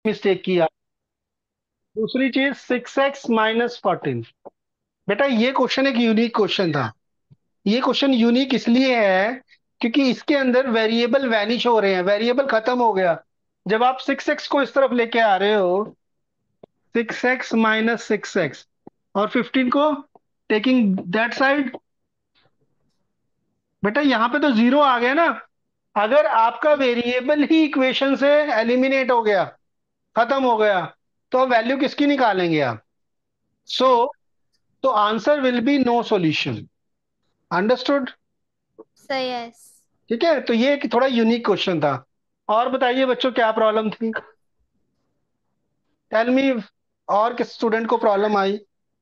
Mistake किया। दूसरी चीज 6x - 14। बेटा ये क्वेश्चन एक यूनिक क्वेश्चन था। ये क्वेश्चन यूनिक इसलिए है क्योंकि इसके अंदर वेरिएबल वैनिश हो रहे हैं, वेरिएबल खत्म हो गया। जब आप 6x को इस तरफ लेके आ रहे हो, 6x - 6x, और 15 को टेकिंग दैट साइड, बेटा यहाँ पे तो जीरो आ गया ना। अगर आपका वेरिएबल ही इक्वेशन से एलिमिनेट हो गया, खत्म हो गया, तो अब वैल्यू किसकी निकालेंगे आप? सो तो answer will be no solution. Understood? सही है। ठीक है, तो ये एक थोड़ा यूनिक क्वेश्चन था। और बताइए बच्चों, क्या प्रॉब्लम थी? Tell me. और किस स्टूडेंट को प्रॉब्लम आई?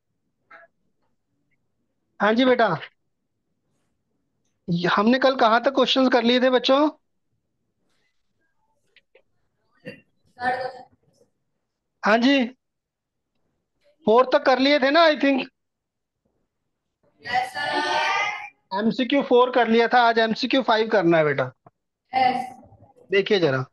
हाँ जी बेटा। हमने कल कहाँ तक क्वेश्चंस कर लिए थे बच्चों? हाँ जी, 4 तक कर लिए थे ना, आई थिंक। MCQ 4 कर लिया था, आज MCQ 5 करना है बेटा। देखिए जरा।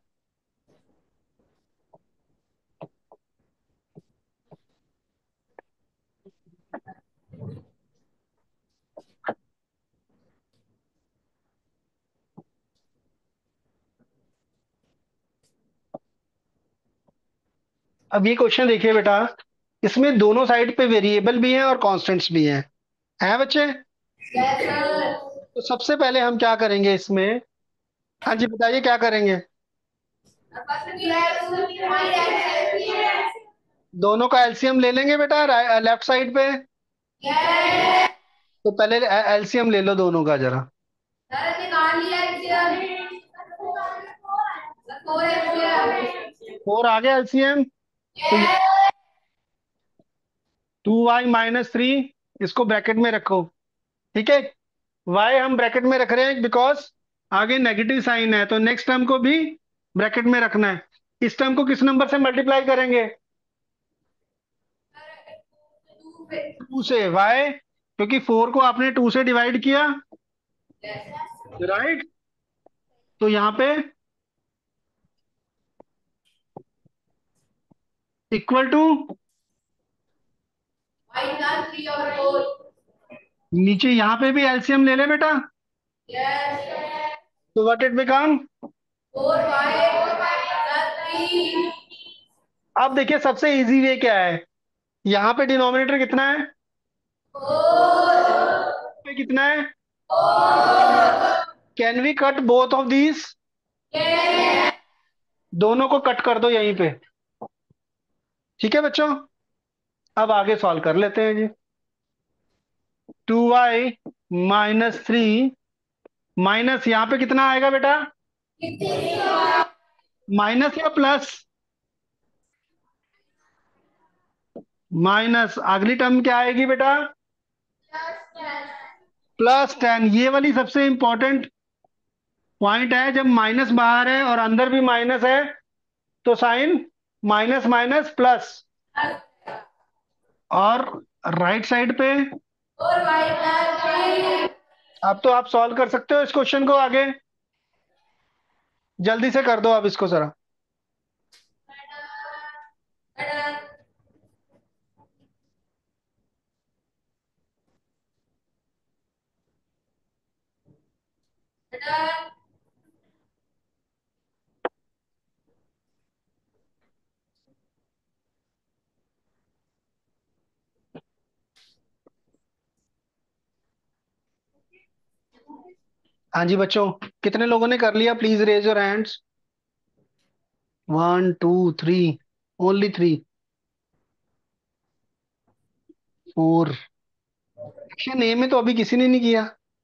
अब ये क्वेश्चन देखिए बेटा, इसमें दोनों साइड पे वेरिएबल भी हैं और कांस्टेंट्स भी हैं बच्चे? तो सबसे पहले हम क्या करेंगे इसमें? हाँ जी बताइए, क्या करेंगे? दोनों का एलसीएम ले लेंगे बेटा, लेफ्ट साइड पे। तो पहले एलसीएम ले लो दोनों का जरा। 4 आ गया एलसीएम। तो 2y - 3, इसको ब्रैकेट में रखो। ठीक है, y हम ब्रैकेट में रख रहे हैं बिकॉज आगे नेगेटिव साइन है, तो नेक्स्ट टर्म को भी ब्रैकेट में रखना है। इस टर्म को किस नंबर से मल्टीप्लाई करेंगे? 2 से। y, क्योंकि 4 को आपने 2 से डिवाइड किया, राइट? तो यहाँ पे इक्वल टू, नीचे यहाँ पे भी एलसीएम ले ले बेटा। तो व्हाट इट बिकम? अब देखिए सबसे इजी वे क्या है। यहाँ पे डिनोमिनेटर कितना है? पे कितना है? Can we cut both of these? दोनों को कट कर दो यहीं पे। ठीक है बच्चों, अब आगे सॉल्व कर लेते हैं जी। 2y - 3 माइनस, यहाँ पे कितना आएगा बेटा? माइनस या प्लस? माइनस। अगली टर्म क्या आएगी बेटा? +10। ये वाली सबसे इंपॉर्टेंट पॉइंट है, जब माइनस बाहर है और अंदर भी माइनस है, तो साइन माइनस माइनस प्लस। और राइट साइड पे, अब तो आप सॉल्व कर सकते हो इस क्वेश्चन को आगे। जल्दी से कर दो अब इसको जरा। हाँ जी बच्चों, कितने लोगों ने कर लिया? Please raise your hands. 1 2 3, only 3, 4। Section A में तो अभी किसी ने नहीं किया।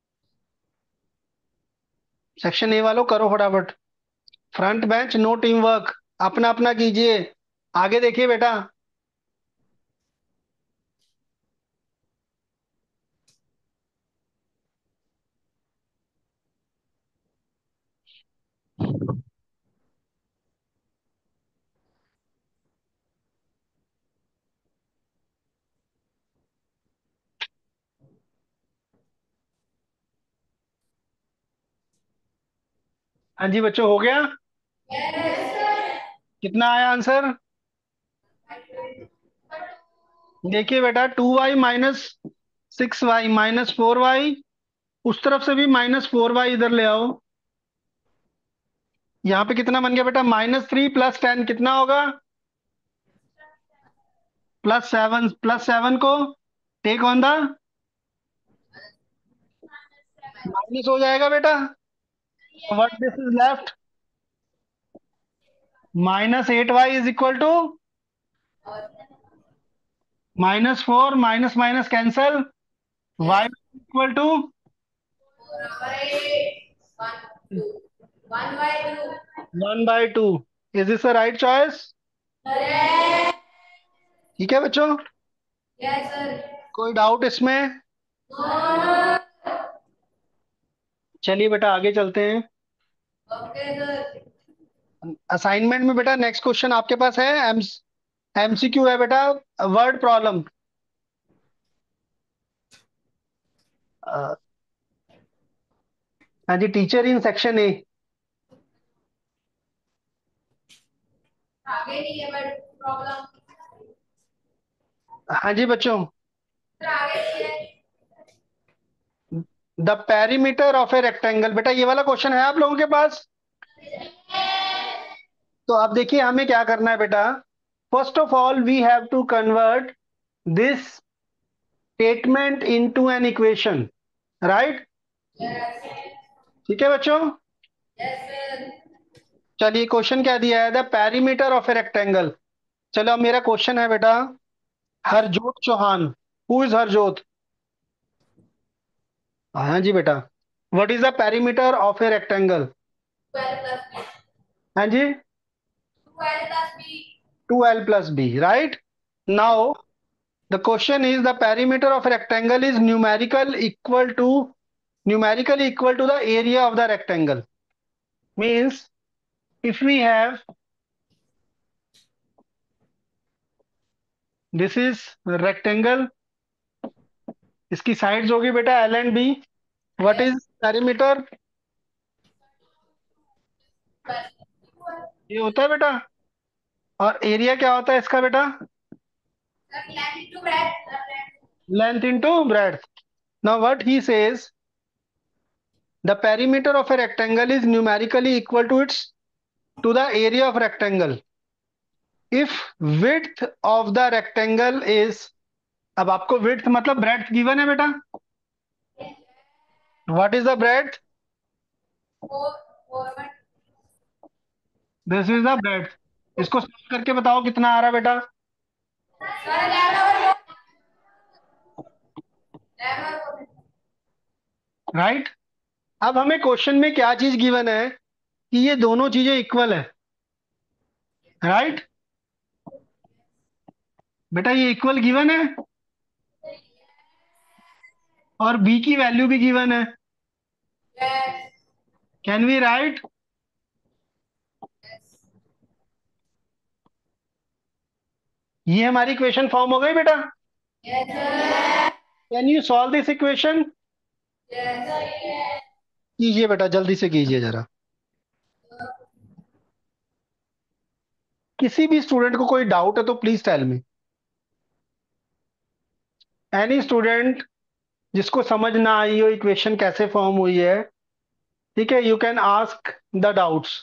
सेक्शन ए वालों करो फटाफट। Front bench no team work, अपना अपना कीजिए। आगे देखिए बेटा। हाँ जी बच्चों, हो गया? कितना आया आंसर? देखिए बेटा, 2y - 6y - 4y, उस तरफ से भी -4y इधर ले आओ। यहाँ पे कितना बन गया बेटा? -3 + 10 कितना होगा? +7। +7 को टेक ऑन द माइनस हो जाएगा बेटा। What this is left? -8y is equal to -4, minus minus cancel, y equal to 1/2। Is this the right choice? ठीक है बच्चों, कोई डाउट इसमें? चलिए बेटा आगे चलते हैं। असाइनमेंट में बेटा नेक्स्ट क्वेश्चन आपके पास है, एमसीक्यू है बेटा, वर्ड प्रॉब्लम। हाँ जी, टीचर इन सेक्शन ए। आगे नहीं है बट प्रॉब्लम हाँ जी बच्चों, आगे नहीं है। The perimeter of a rectangle, बेटा ये वाला क्वेश्चन है आप लोगों के पास? तो अब देखिए हमें क्या करना है बेटा। First of all we have to convert this statement into an equation, right? ठीक है बच्चों, चलिए क्वेश्चन क्या दिया है, the perimeter of a rectangle. चलो अब मेरा क्वेश्चन है बेटा, हरजोत चौहान, हु इज हरजोत? हाँ जी बेटा, what is the perimeter of a rectangle? 12 plus b हाँ जी, 12 plus b 2l + b, right? Now the question is the perimeter of a rectangle is numerically equal to the area of the rectangle. Means if we have, this is rectangle, इसकी sides होगी बेटा L and B. What is perimeter? ये होता है बेटा। और area क्या होता है इसका बेटा? length into breadth length into breadth. Now what he says, the perimeter of a rectangle is numerically equal to the area of rectangle if width of the rectangle is, अब आपको विड्थ मतलब breadth given है बेटा। What is the breadth? 4 4 1 this is the breadth. इसको solve करके बताओ कितना आ रहा है बेटा। सर 11 राइट, अब हमें क्वेश्चन में क्या चीज गिवन है कि ये दोनों चीजें इक्वल है, राइट? बेटा ये इक्वल गिवन है और बी की वैल्यू भी गिवन है। yes can we write? ये हमारी इक्वेशन फॉर्म हो गई बेटा। yes sir can you solve this equation? yes कीजिए बेटा, जल्दी से कीजिए जरा। किसी भी स्टूडेंट को कोई डाउट है तो please tell me. Any student जिसको समझ ना आई हो इक्वेशन कैसे फॉर्म हुई है, ठीक है, you can ask the doubts.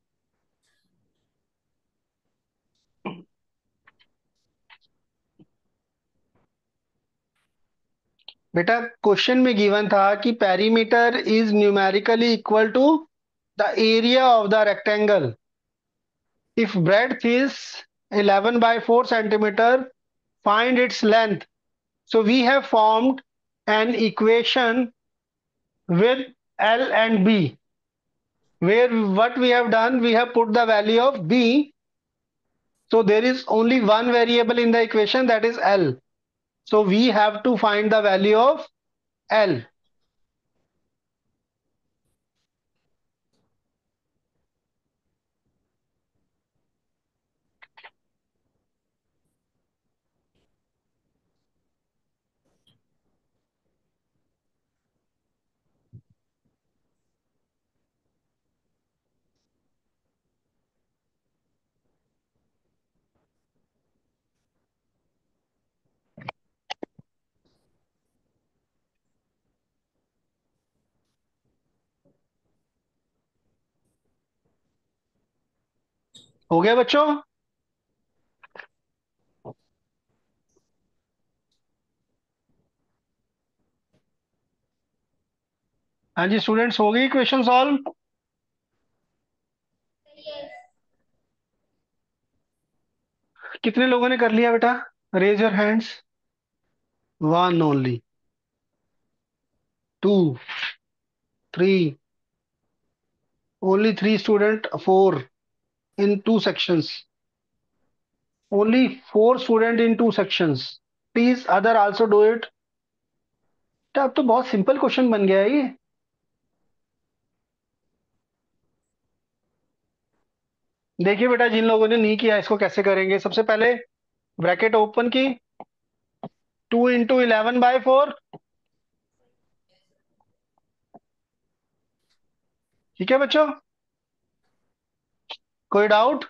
बेटा क्वेश्चन में गिवन था कि perimeter is numerically equal to the area of the rectangle if breadth is 11/4 centimeter, find its length. So we have formed an equation with L and B, where what we have done, we have put the value of B. So there is only one variable in the equation, that is L. So we have to find the value of L. हो गया बच्चों? हाँ जी students, हो गई question solve? कितने लोगों ने कर लिया बेटा? Raise your hands. One only. Two. Three. Only three student. Four in two sections. Only four student in two sections. Please other also do it. अब तो बहुत सिंपल क्वेश्चन बन गया है ये। देखिए बेटा, जिन लोगों ने नहीं किया इसको कैसे करेंगे, सबसे पहले ब्रैकेट ओपन की। 2 × 11/4। ठीक है बच्चों? कोई डाउट?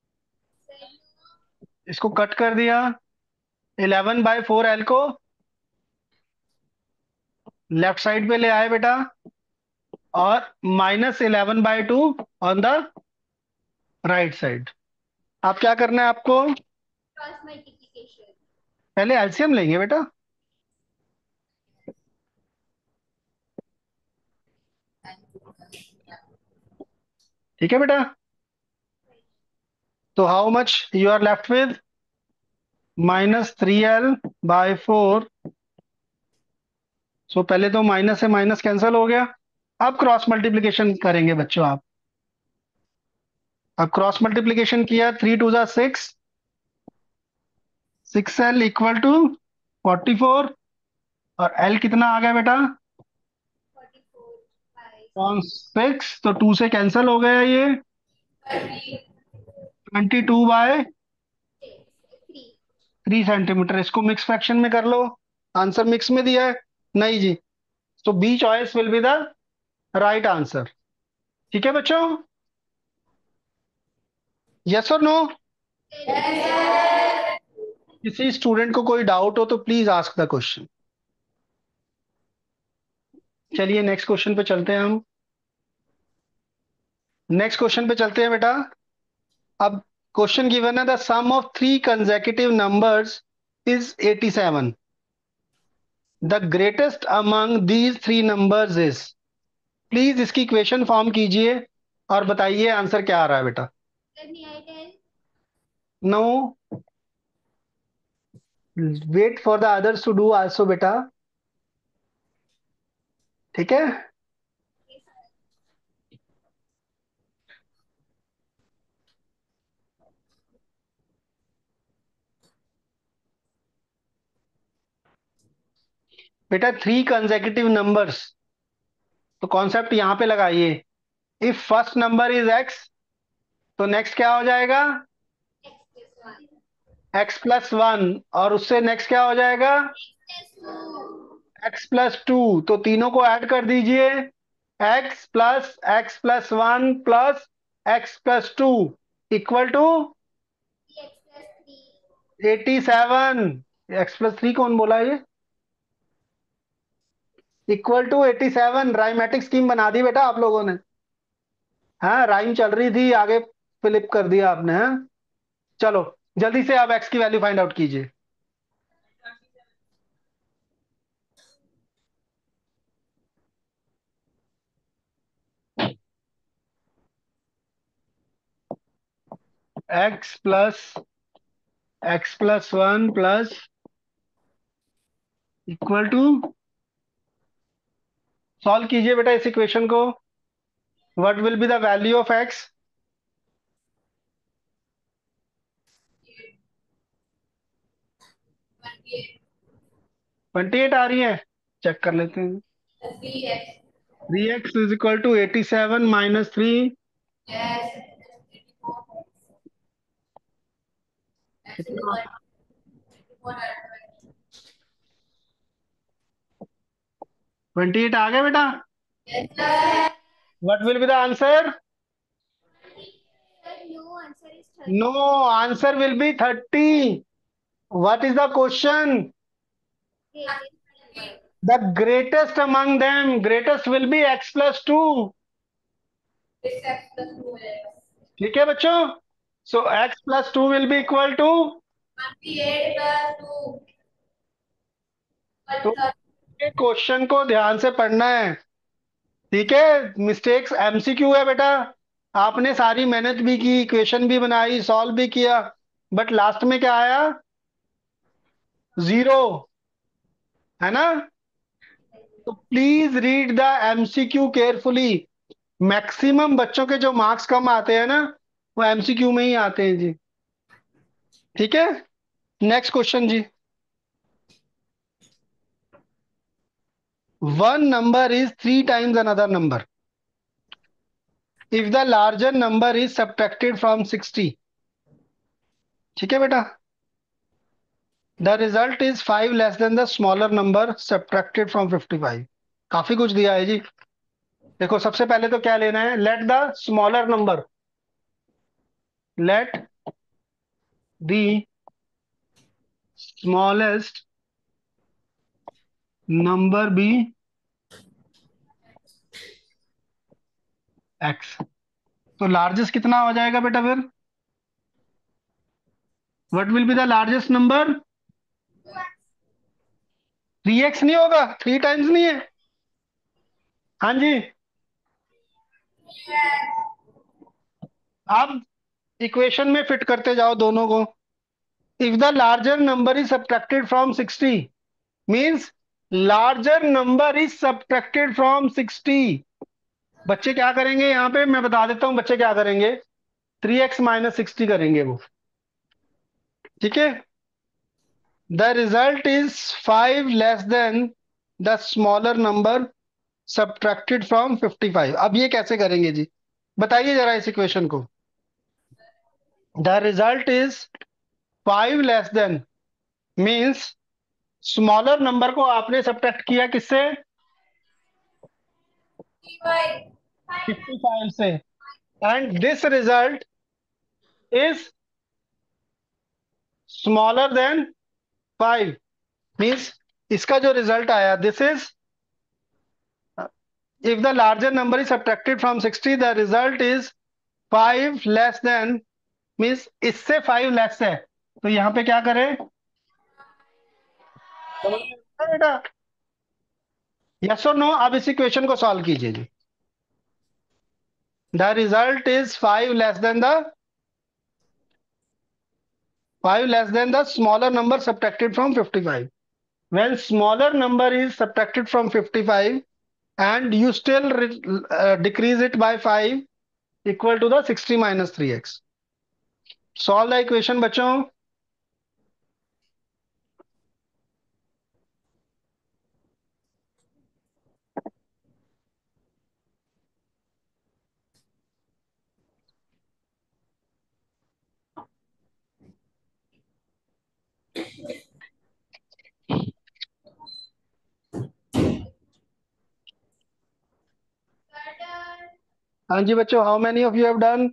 इसको कट कर दिया। 11/4 L को लेफ्ट साइड पे ले आए बेटा, और -11/2 ऑन द राइट साइड। आप क्या करना है आपको? Cross multiplication. पहले एलसीएम लेंगे बेटा। ठीक है बेटा? तो how much you are left with? -3L/4। So पहले तो माइनस से माइनस कैंसिल हो गया। अब क्रॉस मल्टीप्लिकेशन करेंगे बच्चों आप। अब क्रॉस मल्टीप्लिकेशन किया, 3 × 2 = 6। 6L = 44। और L कितना आ गया बेटा? 6। तो 2 से कैंसिल हो गया ये। 22/3 सेंटीमीटर। इसको मिक्स फ्रैक्शन में कर लो। आंसर मिक्स में दिया है? नहीं जी। तो B choice will be the right answer. ठीक है बच्चों? यस और नो? किसी स्टूडेंट को कोई डाउट हो तो प्लीज आस्क द क्वेश्चन। चलिए नेक्स्ट क्वेश्चन पे चलते हैं हम। नेक्स्ट क्वेश्चन पे चलते हैं बेटा। अब क्वेश्चन गिवन है, the sum of three consecutive numbers is 87। The greatest among these three numbers is. Please इसकी इक्वेशन फॉर्म कीजिए और बताइए आंसर क्या आ रहा है बेटा। No, wait for the others to do also बेटा। ठीक है? बेटा थ्री कंसेक्यूटिव नंबर्स, तो कॉन्सेप्ट यहां पे लगाइए। If first number is X, तो नेक्स्ट क्या हो जाएगा? x+1। और उससे नेक्स्ट क्या हो जाएगा? x+2। तो तीनों को ऐड कर दीजिए। x+x+1 + x+2 = 87। x+3 कौन बोला ये? =87। राइमेटिक स्कीम बना दी बेटा आप लोगों ने। हाँ, राइम चल रही थी, आगे फ्लिप कर दिया आपने। हाँ, चलो जल्दी से आप x की वैल्यू फाइंड आउट कीजिए। x+x+1 = सॉल्व कीजिए बेटा इस इक्वेशन को। What will be the value of x? 28 आ रही है? चेक कर लेते हैं। 3x = 87 - 3 कितना? 28 आ गया बेटा? What will be the answer? No, answer will be 30। What is the question? The greatest among them, greatest will be x+2। ठीक है बच्चों? So x+2 will be equal to, 28 plus 2 तो plus क्वेश्चन को ध्यान से पढ़ना है, ठीक है। मिस्टेक्स एमसीक्यू है बेटा, आपने सारी मेहनत भी की, इक्वेशन भी बनाई, सॉल्व भी किया, बट लास्ट में क्या आया? जीरो, है ना? तो please read the MCQ carefully. Maximum बच्चों के जो मार्क्स कम आते हैं ना, वो एमसीक्यू में ही आते हैं जी। ठीक है, नेक्स्ट क्वेश्चन जी। One number is three times another number if the larger number is subtracted from 60। ठीक है बेटा, the result is 5 less than the smaller number subtracted from 55। काफी कुछ दिया है जी। देखो सबसे पहले तो क्या लेना है, let the smaller number, let the smallest number be x. तो लार्जेस्ट कितना हो जाएगा बेटा फिर? What will be the largest number? 3x नहीं होगा, थ्री टाइम्स नहीं है। हाँ जी, आप इक्वेशन में फिट करते जाओ दोनों को। If the larger number is subtracted from 60 means larger number is subtracted from 60। बच्चे क्या करेंगे यहाँ पे, मैं बता देता हूँ बच्चे क्या करेंगे। 3x - 60 करेंगे वो। ठीक है, the result is 5 less than the smaller number subtracted from 55। अब ये कैसे करेंगे जी, बताइए जरा इस इक्वेशन को। The result is 5 less than means smaller number को आपने सब्ट्रैक्ट किया किससे? 55. 55 से। And this result is smaller than 5 means इसका जो रिजल्ट आया, this is, if the larger number is subtracted from 60 the result is 5 less than means इससे 5 लेस है। तो यहाँ पे क्या करें, समझ में आता है बेटा? यस और नो? अब इस इक्वेशन को सॉल्व कीजिए जी। The result is 5 less than the smaller number subtracted from 55। When smaller number is subtracted from 55 and you still decrease it by 5 equal to the 60 minus 3x. Solve the equation बच्चों। हाँ जी बच्चों, how many of you have done?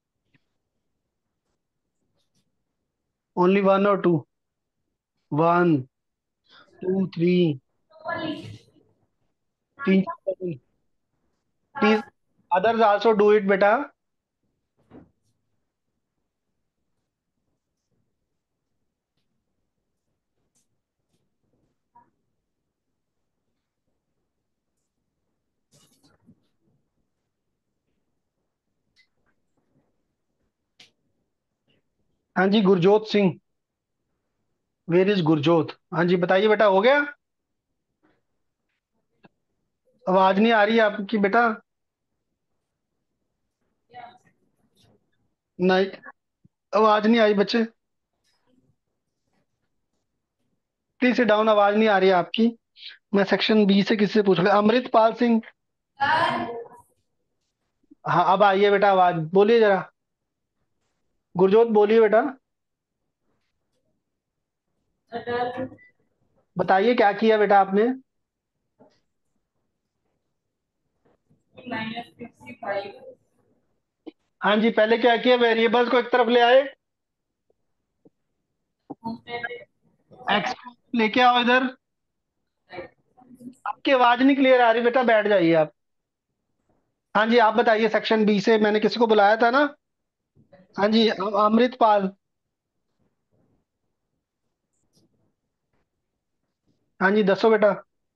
Only one और two? One, two, three, तीन, please others also do it बेटा। हाँ जी, Gurjot Singh, where is Gurjot? हाँ जी बताइए बेटा, हो गया? आवाज नहीं आ रही है आपकी बेटा। नहीं, आवाज नहीं आई बच्चे, प्लीज सिट डाउन, आवाज नहीं आ रही है आपकी। मैं सेक्शन बी से किसी से पूछ रहा, अमृतपाल सिंह। हाँ अब आइए बेटा, आवाज बोलिए जरा। गुरजोत बोलिए बेटा, बताइए क्या किया बेटा आपने। हाँ जी, पहले क्या किया, वेरिएबल्स को एक तरफ ले आए, एक्स लेके आओ इधर। आपकी आवाज नहीं क्लियर आ रही बेटा, बैठ जाइए आप। हाँ जी आप बताइए, सेक्शन बी से मैंने किसी को बुलाया था ना? हाँ जी, अमृतपाल। हाँ जी, दसो बेटा।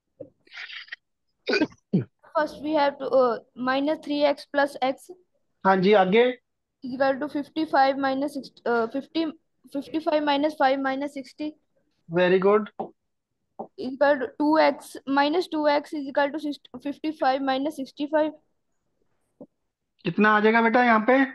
First we have to minus 3x plus x हाँ जी, आगे। is equal to 55 minus 60, 50, 55 minus 5 minus 60 very good. is equal to 2x minus 2x is equal to 55 minus 65 कितना आ जाएगा बेटा यहाँ पे?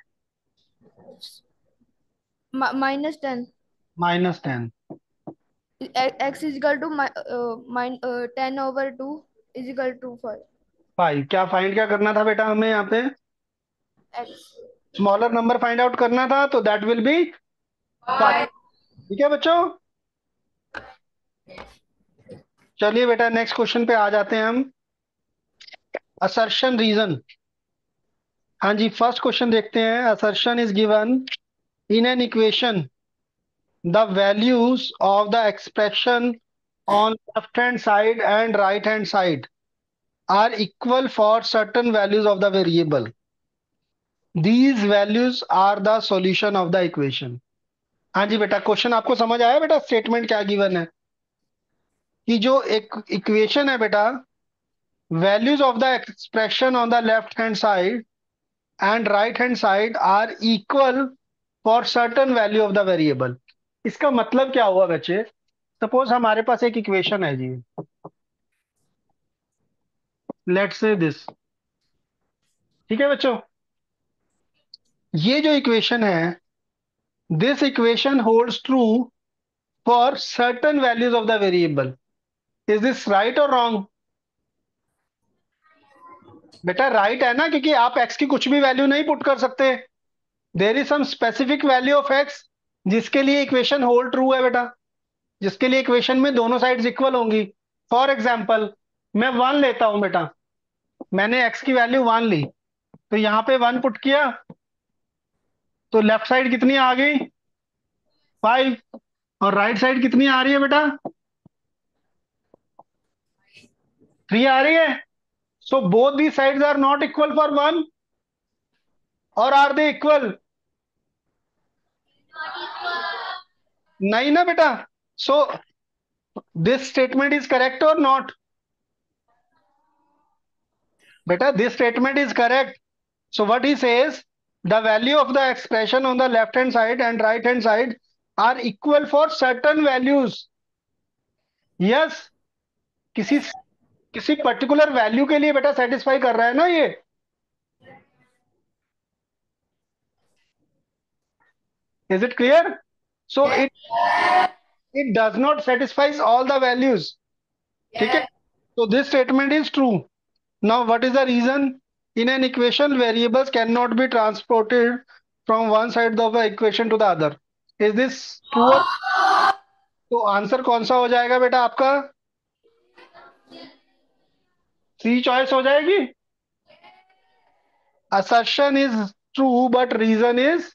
minus 10. -10। X is equal to 10 over 2 is equal to 5. 5। क्या find क्या करना था बेटा हमें यहाँ पे? X. Smaller number find out करना था, तो दैट विल बी 5। ठीक है बच्चों। चलिए बेटा, नेक्स्ट क्वेश्चन पे आ जाते हैं हम। Assertion reason. हाँ जी, फर्स्ट क्वेश्चन देखते हैं। Assertion is given in an equation, the values of the expression on left hand side and right hand side are equal for certain values of the variable. These values are the solution of the equation. हाँ जी बेटा, question आपको समझ आया बेटा? Statement क्या given है कि जो एक इक्वेशन है बेटा, values of the expression on the left hand side and right hand side are equal for certain value of the variable. इसका मतलब क्या हुआ बच्चे? सपोज हमारे पास एक इक्वेशन है जी, लेट्स से दिस। ठीक है बच्चों, ये जो इक्वेशन है, this equation holds true for certain values of the variable. Is this right और रॉन्ग? बेटा राइट है ना, क्योंकि आप एक्स की कुछ भी वैल्यू नहीं पुट कर सकते। There is some specific value of x जिसके लिए इक्वेशन होल्ड ट्रू है बेटा, जिसके लिए इक्वेशन में दोनों साइड्स इक्वल होंगी। फॉर एग्जाम्पल, मैं 1 लेता हूं बेटा, मैंने एक्स की वैल्यू 1 ली, तो यहाँ पे 1 पुट किया, तो लेफ्ट साइड कितनी आ गई? 5। और राइट साइड कितनी आ रही है बेटा? 3 आ रही है। So both the sides are not equal for 1, और आर दे इक्वल? नहीं ना बेटा। So this statement is correct और नॉट? बेटा this statement is correct. So what he says, the value of the expression on the left hand side and right hand side are equal for certain values. Yes, किसी किसी particular value के लिए बेटा satisfy कर रहा है ना ये। Is it clear? So it does not satisfies all the values. ठीक है, so this statement is true. Now what is the reason? In an equation, variables cannot be transported from one side of the equation to the other. Is this true or? तो answer कौन सा हो जाएगा बेटा आपका? सी choice हो जाएगी। assertion is true but reason is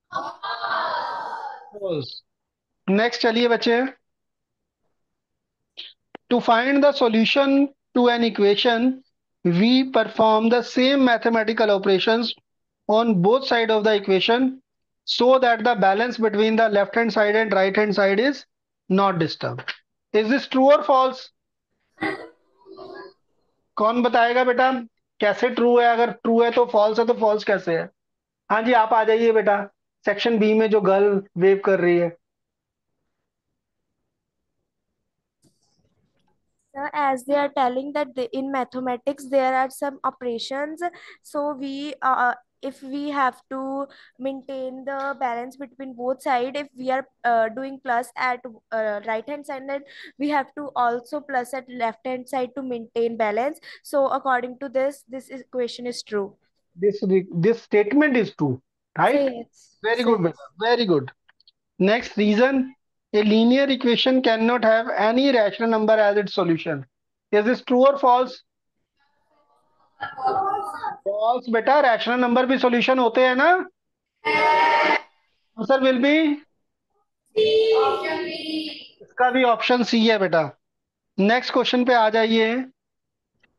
false. Next चलिए बच्चे, to find the solution to an equation, we perform the same mathematical operations on both sides of the equation so that the balance between the left hand side and right hand side is not disturbed. Is this true or false? कौन बताएगा बेटा? कैसे true है? अगर true है तो false है, तो फॉल्स कैसे है? हाँ जी, आप आ जाइए बेटा, सेक्शन बी में जो गर्ल वेव कर रही है। As they are telling that in mathematics there are some operations, so we if we have to maintain the balance between both sides, if we are doing plus at right hand side, then we have to also plus at left hand side to maintain balance. So according to this equation is true. This statement is true, right? Say yes. Very Say good yes. beta, very good. Next reason, a linear equation cannot have any rational number as its solution. Is this true or false? False बेटा, rational number भी solution होते हैं ना। Answer will B, इसका भी option C है बेटा। Next question पे आ जाइए।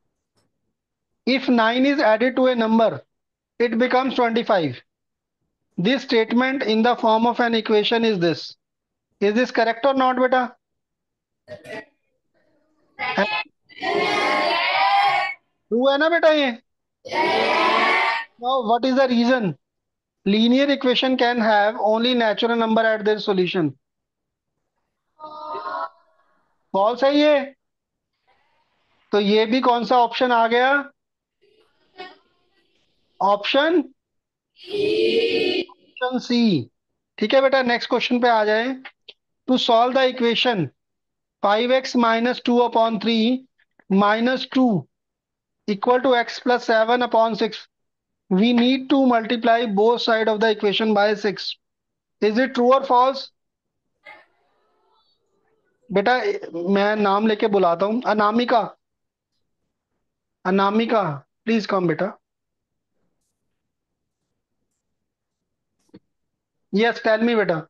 If 9 is added to a number, it becomes 25। This statement in the form of an equation is this. Is this correct or not, beta? True है ना बेटा ये? Now, what is the reason? Linear equation can have only natural number at their solution. False है ये? तो ये भी कौन सा ऑप्शन आ गया? Option C. ठीक है बेटा, नेक्स्ट क्वेश्चन पे आ जाए। To solve the equation 5x minus 2 upon 3 minus 2 equal to x plus 7 upon 6. We need to multiply both sides of the equation by 6. Is it true or false? बेटा मैं नाम लेके बुलाता हूँ। अनामिका, अनामिका प्लीज कम बेटा। यस टेल मी बेटा,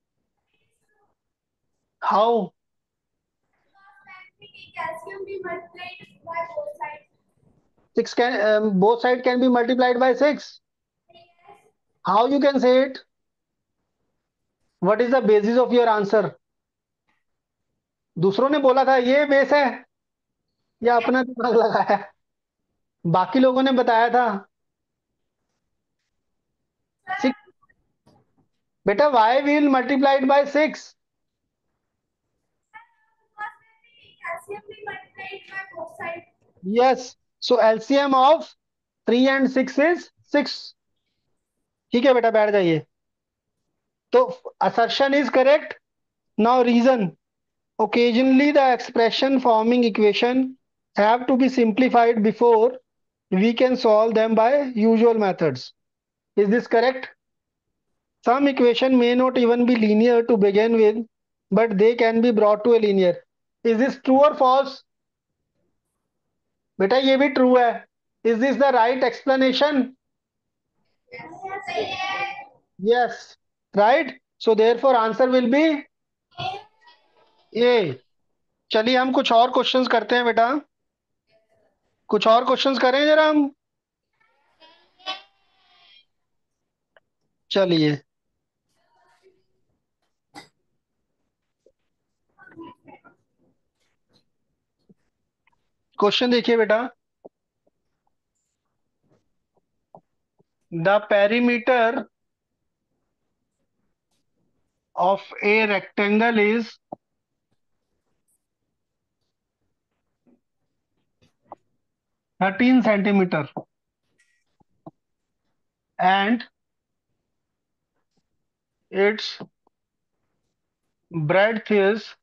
how? Calcium be multiplied by both sides. 6 can both side can be multiplied by 6. How you can say it? What is the basis of your answer? दूसरों ने बोला था ये base है या अपना दिमाग लगाया? बाकी लोगों ने बताया था 6। बेटा y will multiplied by 6. Calcium be multiplied by both sides. Yes, so LCM of 3 and 6 is 6. ठीक है बेटा, बैठ जाइए। तो assertion is correct. Now reason. Occasionally the expression forming equation have to be simplified before we can solve them by usual methods. Is this correct? Some equation may not even be linear to begin with, but they can be brought to a linear. Is this true or false? बेटा ये भी true है. Is this the right explanation? Yes, right. So therefore answer will be A. चलिए हम कुछ और questions करते हैं बेटा, कुछ और क्वेश्चंस करें जरा हम। चलिए क्वेश्चन देखिए बेटा। The perimeter of a rectangle is 13 centimeter and its breadth is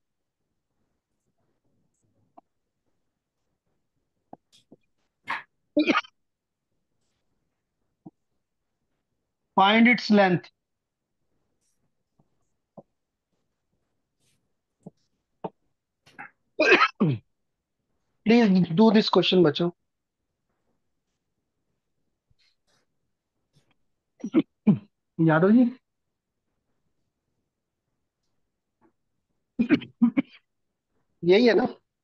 5 its length. Please do this question बच्चों। यादव जी यही है ना?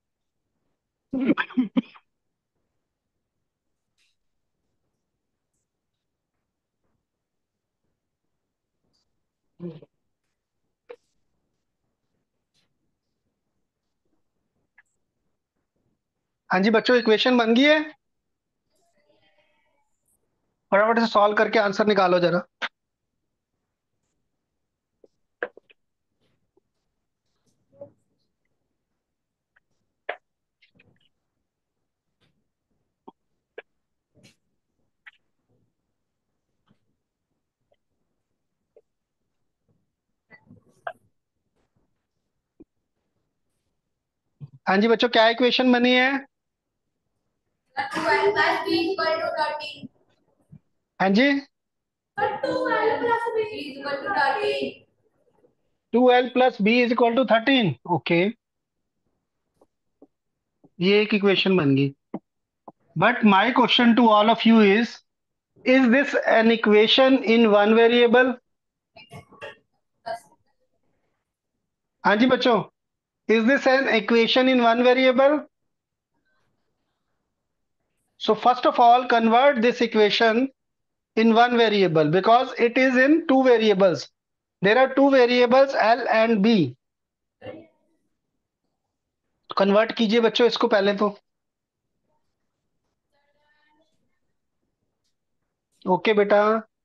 हाँ जी बच्चों, इक्वेशन बन गई है, फटाफट से सॉल्व करके आंसर निकालो जरा। हाँ जी बच्चों, क्या इक्वेशन बनी है? 12 plus b equal to 13. हाँ जी, 12 plus b is equal to 13. 2l plus b is equal to 13. Okay, ये एक इक्वेशन बन गई। But my question to all of you is this an equation in one variable? हाँ जी बच्चों, is this an equation in one variable? So first of all, convert this equation in one variable because it is in two variables. There are two variables L and B. Convert कीजिए बच्चों इसको पहले तो. Okay बेटा.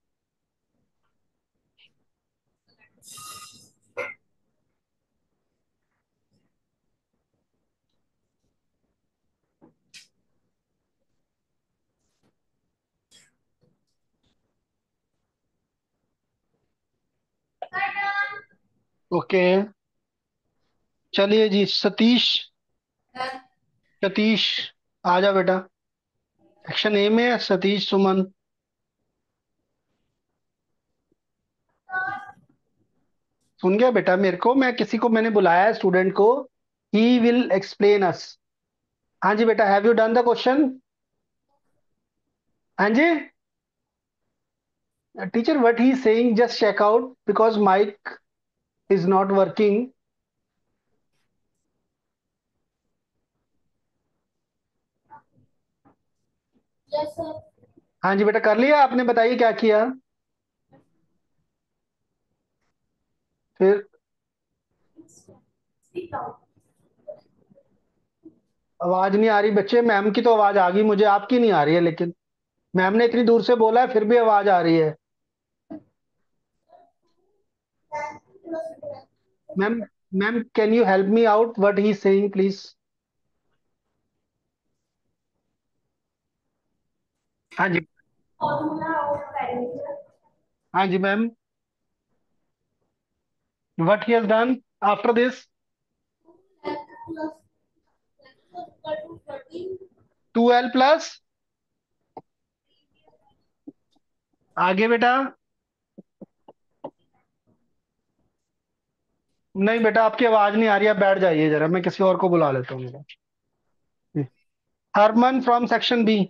Okay चलिए जी. सतीश. सतीश आ जा बेटा. Action ए में है सतीश सुमन. सुन गया बेटा मेरे को. मैं किसी को मैंने बुलाया है स्टूडेंट को. He will explain us. हाँ जी बेटा. Have you done the question? हाँ जी. Teacher what he is saying just check out because mic is not working. Yes, sir. हाँ जी बेटा कर लिया आपने. बताइए क्या किया फिर. Speak out. आवाज नहीं आ रही बच्चे. मैम की तो आवाज आ गई मुझे. आपकी नहीं आ रही है लेकिन. मैम ने इतनी दूर से बोला है फिर भी आवाज आ रही है. Ma'am. Ma'am can you help me out what he is saying please. हाँ जी. Formula of parameter. हाँ जी ma'am. What he has done after this. Plus equal to 13. 2L plus. आगे बेटा. नहीं बेटा आपकी आवाज नहीं आ रही. आप बैठ जाइए जरा. मैं किसी और को बुला लेता हूँ बेटा. Harman from section B.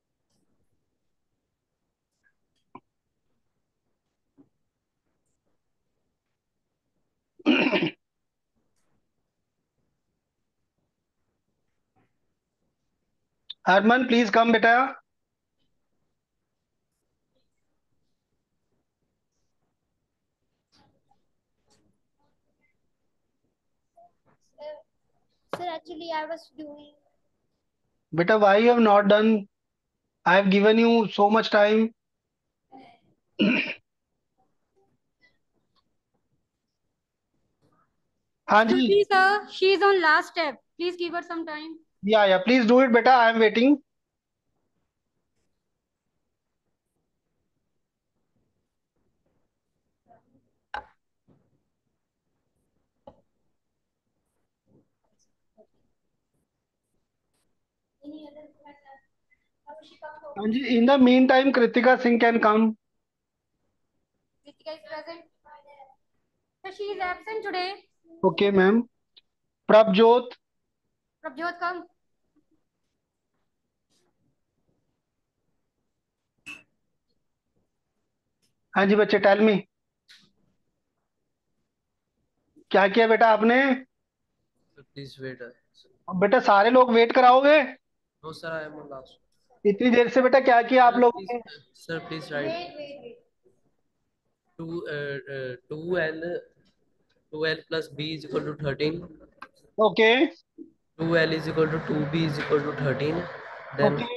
Harman please come बेटा. Sir, actually, I was doing. बेटा why you have not done. I have given you so much time. हाँ जी. Excuse me, sir. She is on last step. Please give her some time. या please do it बेटा. I am waiting. Any other question? हाँ जी. In the mean time Kritika Singh can come. Kritika is present. Sir, she is absent today. Okay ma'am. Prabhjot. Prabjot, come. हाँ जी बच्चे tell me. क्या किया बेटा आपने. Please wait. बेटा सारे लोग वेट कराओगे. No, sir, I am on last. इतनी देर से बेटा क्या किया आप लोगों ने. Sir, please write. Two L plus B is equal to 13. Okay. 2L is equal to 2B is equal to 13. Then okay.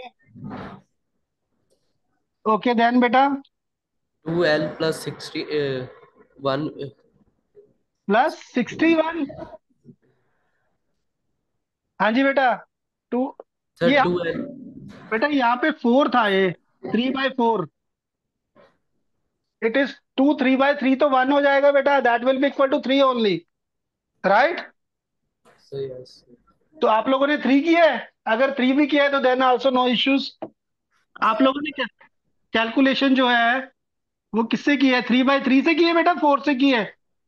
Okay then बेटा. 2L plus 1. प्लस 61. हाँ जी बेटा. टू. Sir, ये 2L. बेटा यहाँ पे 4 था. ये 3/4. It is 2. 3/3 तो 1 हो जाएगा बेटा. That will be equal to 3 only. Right. So yes. तो आप लोगों ने 3 किया है. अगर 3 भी किया है तो देन आल्सो नो इश्यूज. आप लोगों ने कैलकुलेशन जो है वो किससे की है. 3/3 से की है बेटा 4 से की है.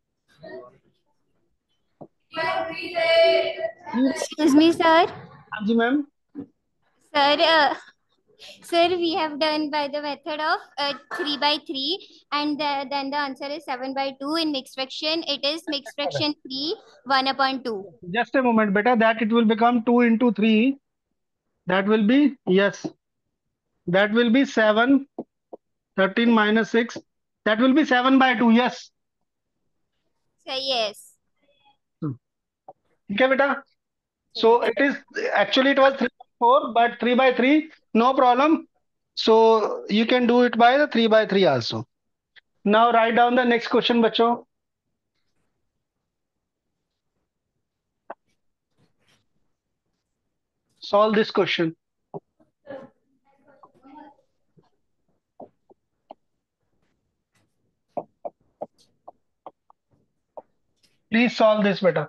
Excuse me, sir. हाँ जी ma'am. Sir, sir, we have done by the method of 3/3, and then the answer is 7/2. In mixed fraction, it is mixed fraction 3, 1/2. Just a moment बेटा. That it will become 2 into 3. That will be. Yes. That will be 7. 13 minus 6. That will be 7/2. Yes. So yes. ठीक है बेटा. So it is actually it was 3/4, but 3/3, no problem. So you can do it by the 3/3 also. Now write down the next question, बच्चों. Solve this question. Please solve this, beta.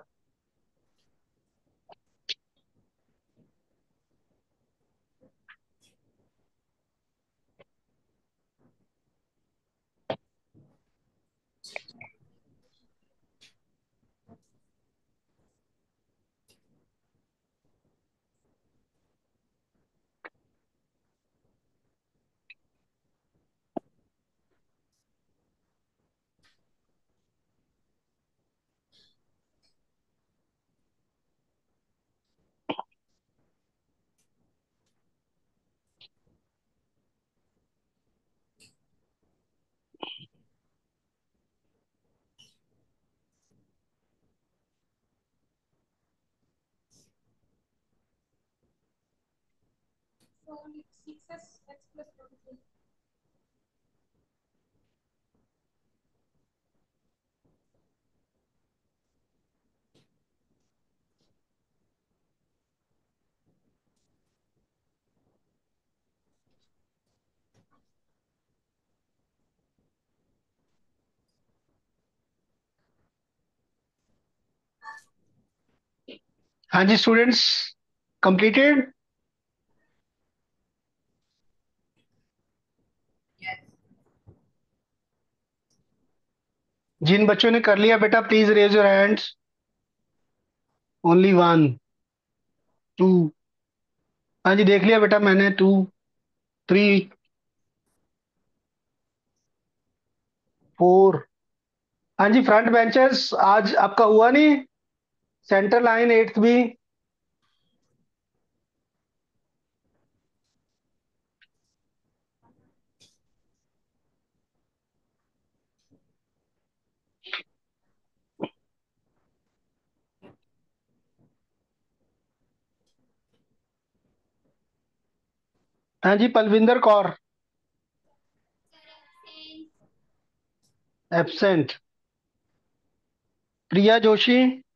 So 6x plus 23. हाँ जी students, completed. जिन बच्चों ने कर लिया बेटा, please raise your hands. Only 1, 2. हाँ जी देख लिया बेटा मैंने. 2, 3, 4. हाँ जी फ्रंट बेंचर्स, आज आपका हुआ नहीं. सेंटर लाइन 8th भी. हाँ जी पलविंदर कौर एब्सेंट. प्रिया जोशी.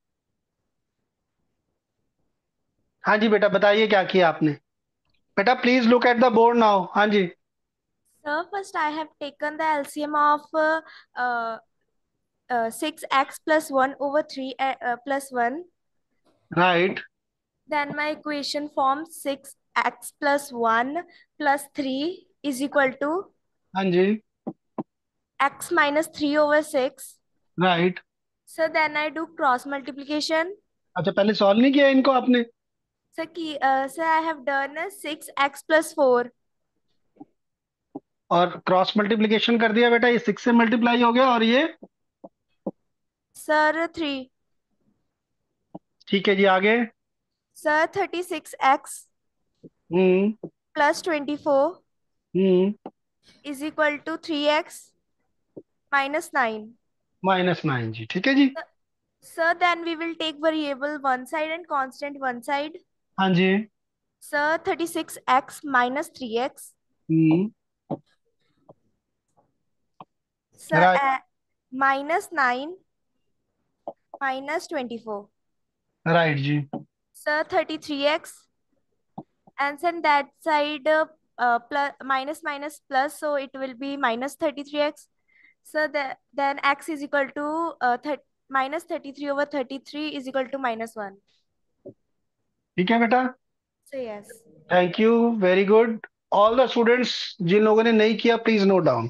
हाँ जी बेटा बताइए क्या किया आपने. बेटा please look at the board now. हाँ जी. Sir, first I have taken the LCM of 6x plus 1 over 3 plus 1. Right. Then my equation forms 6x plus 1 plus 3 is equal to हाँ जी. x minus 3 over 6. Right. So then I do cross multiplication. अच्छा पहले solve नहीं किया इनको आपने. Sir, I have done 6x plus 4. और cross multiplication कर दिया बेटा. ये 6 से मल्टीप्लाई हो गया और ये. Sir, 3. ठीक है जी आगे. Sir, 36x hmm. plus 24 hmm. is equal to 3x minus 9. -9 जी. ठीक है जी. Sir, then we will take variable one side and constant one side. हाँ जी. Sir, 36x minus 3x. Hmm. Sir, right. minus 9 minus 24. Right जी. Sir, 33x. And then that side plus minus minus plus, so it will be minus 33x. So then x is equal to minus 33 over 33 is equal to minus 1. ठीक है बेटा. So yes. Thank you. Very good. All the students जिन लोगों ने नहीं किया please note down.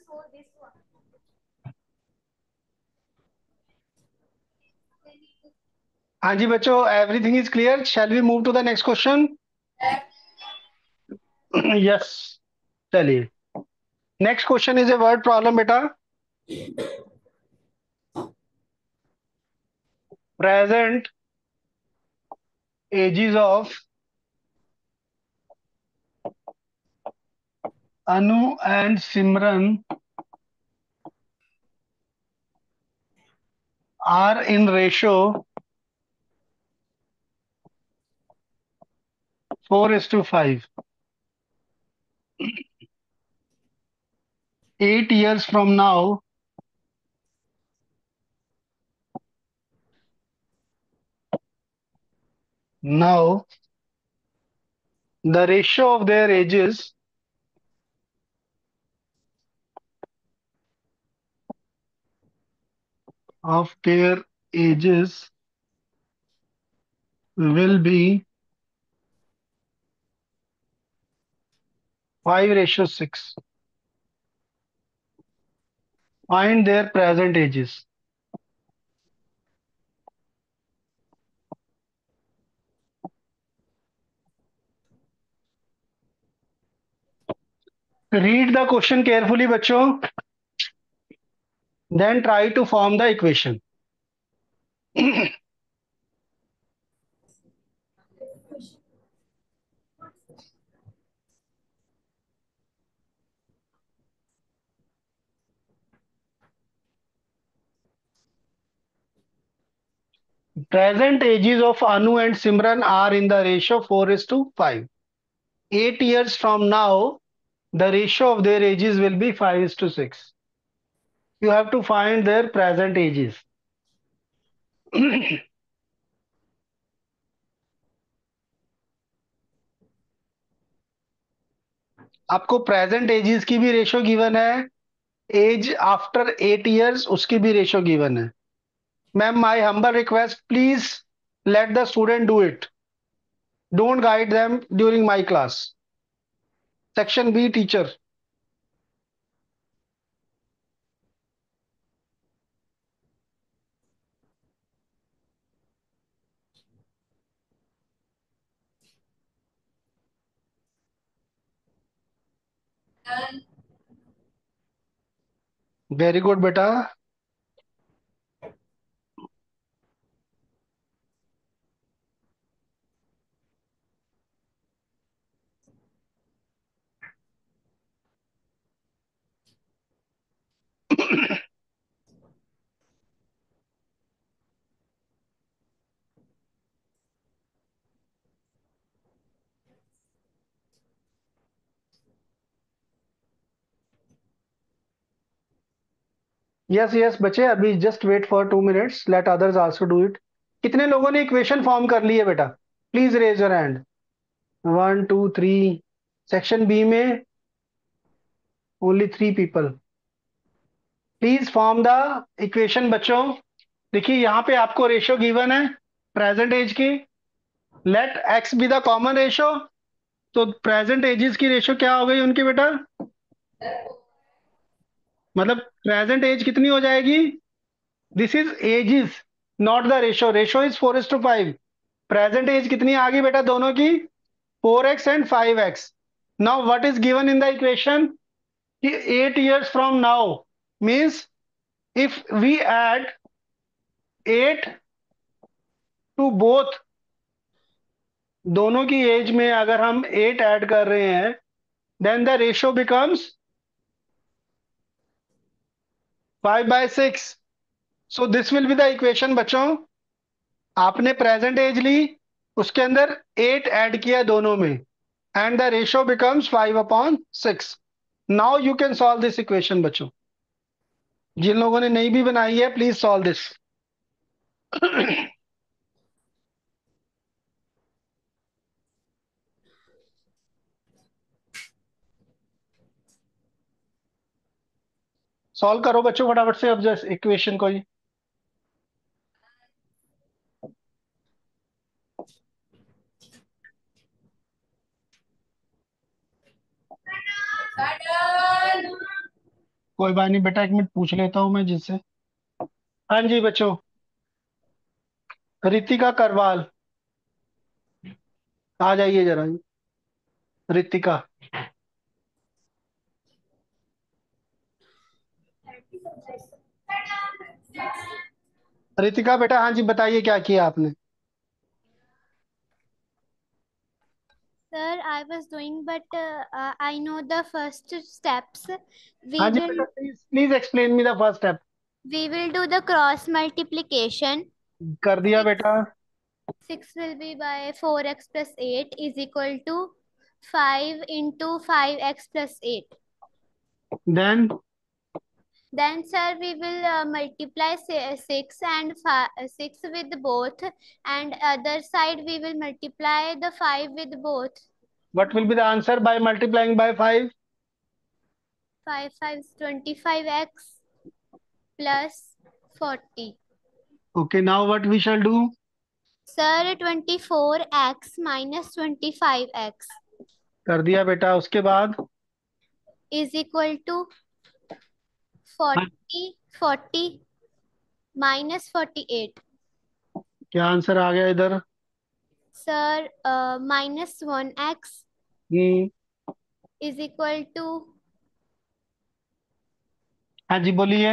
हाँ जी बच्चों, everything is clear. Shall we move to the next question? Yes. चलिए, next question is a word problem बेटा. Present ages of Anu and Simran are in ratio 4:5. 8 years from now, the ratio of their ages will be 5:6. Find their present ages. Read the question carefully बच्चों, then try to form the equation. Present ages of Anu and Simran are in the ratio 4:5. 8 years from now, the ratio of their ages will be 5:6. You have to find their present ages. आपको present ages की भी ratio given है, age after 8 years उसकी भी ratio given है. Ma'am, my humble request, please let the student do it. Don't guide them during my class. Section B teacher. Very good बेटा. Yes yes बच्चे, अभी just wait for 2 minutes. Let others also do it. कितने लोगों ने equation form कर ली है बेटा? Please raise your hand. 1 2 3. Section B में only 3 people. Please form the equation बच्चों. देखिए यहाँ पे आपको रेशो गिवन है प्रेजेंट एज की. Let x be the common ratio. तो प्रेजेंट एजेस की रेशो क्या हो गई उनकी बेटा? मतलब प्रेजेंट एज कितनी हो जाएगी? This is ages, not the ratio. Ratio is 4:5. Present age कितनी आ गई बेटा दोनों की? 4x and 5x. Now what is given in the equation कि 8 years from now means if we add 8 to both, दोनों की एज में अगर हम 8 ऐड कर रहे हैं, then the ratio becomes 5/6. So this will be the equation बच्चों. आपने प्रेजेंट एज ली, उसके अंदर 8 ऐड किया दोनों में, and the ratio becomes 5/6. Now you can solve this equation बच्चों. जिन लोगों ने नहीं भी बनाई है, प्लीज सॉल्व दिस. सॉल्व करो बच्चों फटाफट से अब जैसे इक्वेशन को ही. कोई बात नहीं बेटा, 1 मिनट पूछ लेता हूँ मैं जिससे। हाँ जी बच्चों, रितिका करवाल, आ जाइए जरा। रितिका, रितिका बेटा, हाँ जी बताइए क्या किया आपने। Sir, I was doing, but I know the first steps. हाँ We जी will बेटा, please please explain me the first step. we will do the cross multiplication. कर दिया Six बेटा। 6 will be by 4x plus 8 is equal to 5 into 5x plus 8. Then Then, sir, we will multiply 6 and 6 with both, and other side we will multiply the 5 with both. What will be the answer by multiplying by 5? 5 5 is 25x plus 40. Okay, now what we shall do? Sir, 24x minus 25x कर दिया बेटा, उसके बाद? is equal to 40 minus 48. क्या answer आ गया इधर? Sir, minus 1x hmm, is equal to हाँ जी बोलिए।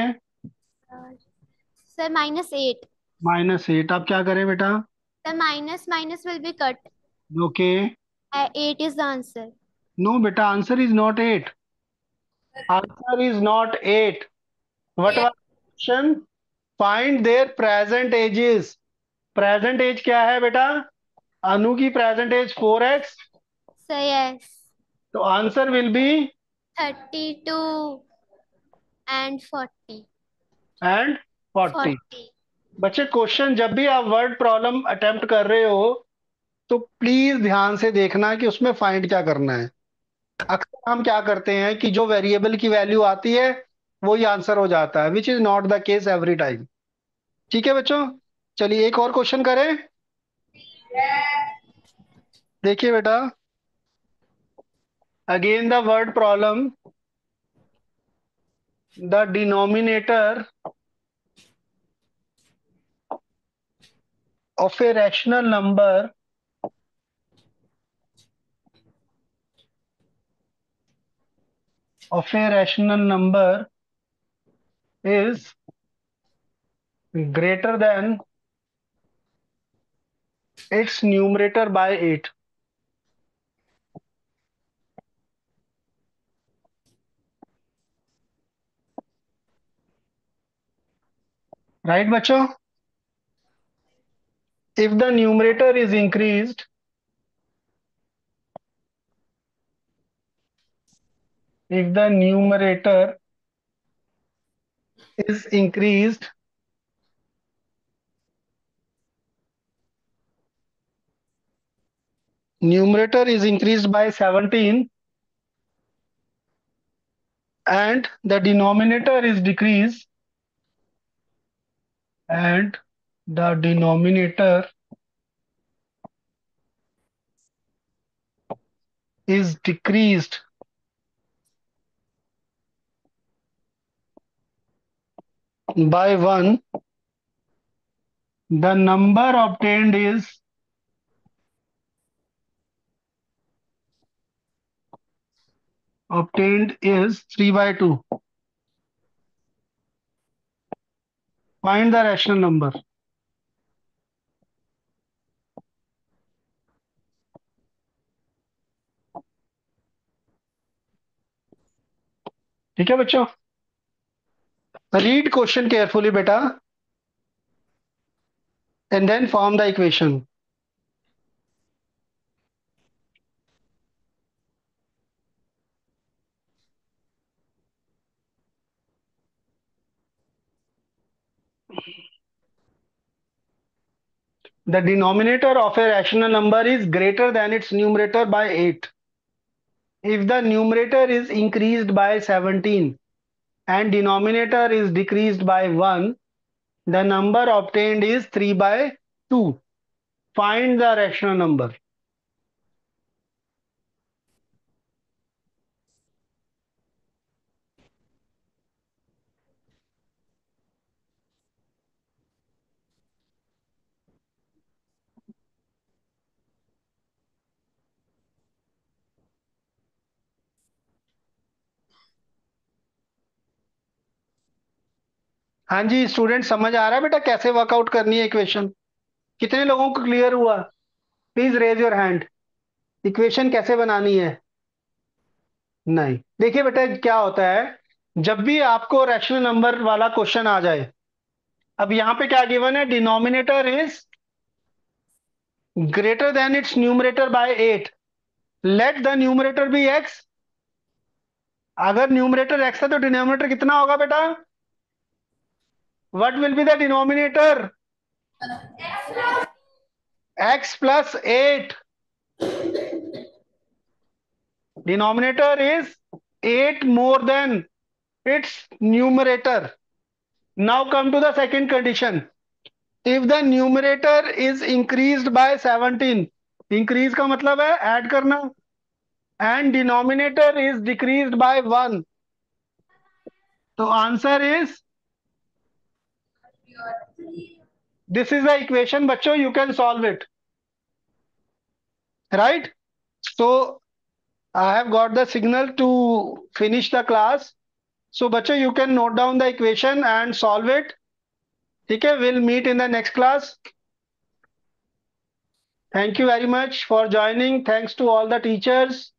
sir minus 8. -8, आप क्या करें बेटा? The minus will be cut. Okay. 8 is the answer. No बेटा, answer is not 8। Answer is not 8। What was question? Find their present ages. Present age क्या है बेटा? अनु की present age 4x, So yes, तो answer will be 32 and 40. And 40। 40. बच्चे, question जब भी आप वर्ड प्रॉब्लम अटेम्प्ट कर रहे हो तो प्लीज ध्यान से देखना कि उसमें फाइंड क्या करना है। अक्सर हम क्या करते हैं कि जो वेरिएबल की वैल्यू आती है वही आंसर हो जाता है, which is not the case every time. ठीक है बच्चों, चलिए एक और क्वेश्चन करें। देखिए बेटा, again the word problem, the denominator of a rational number is greater than its numerator by 8। राइट बच्चों? if the numerator is increased if the numerator is increased by 17 and the denominator is decreased and the denominator is decreased by 1, the number obtained is 3/2। Find the rational number। ठीक है बच्चों, read question carefully बेटा and then form the equation। The denominator of a rational number is greater than its numerator by 8 if the numerator is increased by 17 and denominator is decreased by 1, the number obtained is 3/2। Find the rational number। हाँ जी student, समझ आ रहा है बेटा कैसे workout करनी है equation? कितने लोगों को क्लियर हुआ? Please raise your hand. Equation कैसे बनानी है? नहीं, देखिए बेटा क्या होता है, जब भी आपको रैशनल नंबर वाला क्वेश्चन आ जाए, अब यहाँ पे क्या गिवन है, denominator is greater than its numerator by 8, let the numerator be x. अगर न्यूमरेटर एक्स है तो डिनोमिनेटर कितना होगा बेटा? What will be the denominator? X plus 8। denominator is 8 more than its numerator. Now come to the second condition. If the numerator is increased by 17, increase का मतलब है add करना, and denominator is decreased by 1, तो answer is, this is the equation बच्चों, you can solve it, right? So I have got the signal to finish the class. So बच्चों you can note down the equation and solve it. ठीक है, we'll meet in the next class. Thank you very much for joining. Thanks to all the teachers.